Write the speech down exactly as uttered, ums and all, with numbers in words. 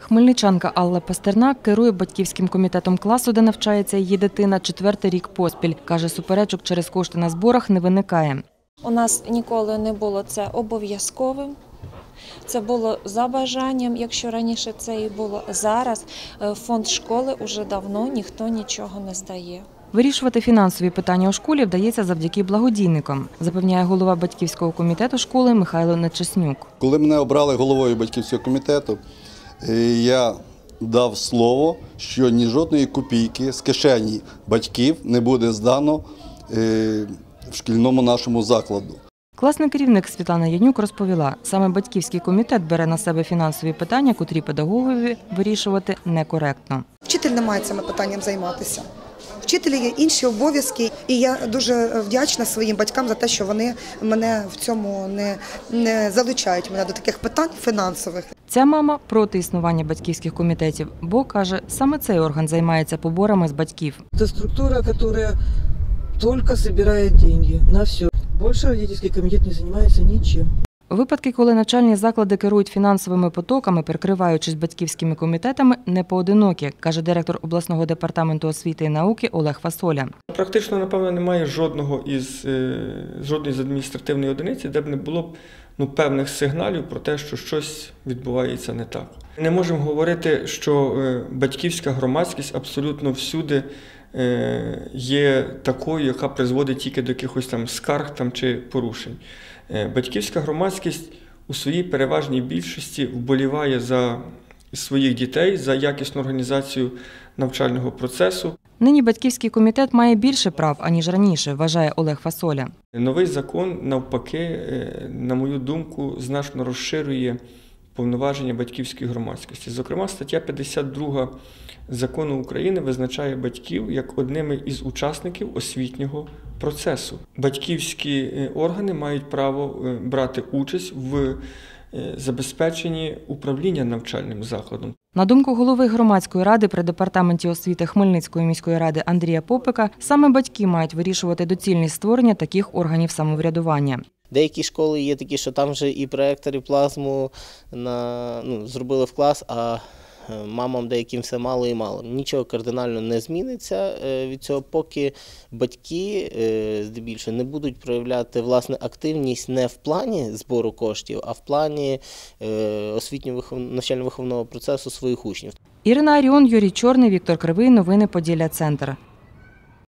Хмельничанка Алла Пастернак керує батьківським комітетом класу, де навчається її дитина, четвертий рік поспіль. Каже, суперечок через кошти на зборах не виникає. У нас ніколи не було це обов'язковим. Це було за бажанням, якщо раніше це і було. Зараз фонд школи вже давно ніхто нічого не здає. Вирішувати фінансові питання у школі вдається завдяки благодійникам, запевняє голова батьківського комітету школи Михайло Нечеснюк. Коли мене обрали головою батьківського комітету, я дав слово, що ні жодної копійки з кишені батьків не буде здано в шкільному нашому закладу. Класний керівник Світлана Янюк розповіла, саме батьківський комітет бере на себе фінансові питання, котрі педагогові вирішувати некоректно. Вчитель не має цим питанням займатися. Вчителі є інші обов'язки, і я дуже вдячна своїм батькам за те, що вони мене в цьому не, не залучають мене до таких питань фінансових. Ця мама проти існування батьківських комітетів, бо, каже, саме цей орган займається поборами з батьків. Це структура, яка тільки збирає гроші на все. Більше родительський комітет не займається нічим. Випадки, коли навчальні заклади керують фінансовими потоками, перекриваючись батьківськими комітетами, не поодинокі, каже директор обласного департаменту освіти і науки Олег Фасоля. Практично, напевно, немає жодного із, жодної з адміністративної одиниці, де б не було ну, певних сигналів про те, що щось відбувається не так. Не можемо говорити, що батьківська громадськість абсолютно всюди є такою, яка призводить тільки до якихось там скарг там, чи порушень. Батьківська громадськість у своїй переважній більшості вболіває за своїх дітей, за якісну організацію навчального процесу. Нині батьківський комітет має більше прав, аніж раніше, вважає Олег Фасоля. Новий закон, навпаки, на мою думку, значно розширює повноваження батьківської громадськості. Зокрема, стаття п'ятдесят друга Закону України визначає батьків як одними із учасників освітнього процесу. Батьківські органи мають право брати участь в забезпеченні управління навчальним закладом. На думку голови громадської ради при департаменті освіти Хмельницької міської ради Андрія Попика, саме батьки мають вирішувати доцільність створення таких органів самоврядування. Деякі школи є такі, що там вже і проектор, і плазму на, ну, зробили в клас, а мамам деяким все мало і мало. Нічого кардинально не зміниться від цього, поки батьки здебільшого не будуть проявляти власне активність не в плані збору коштів, а в плані освітньо навчально-виховного процесу своїх учнів. Ірина Аріон, Юрій Чорний, Віктор Кривий. Новини Поділля Центр.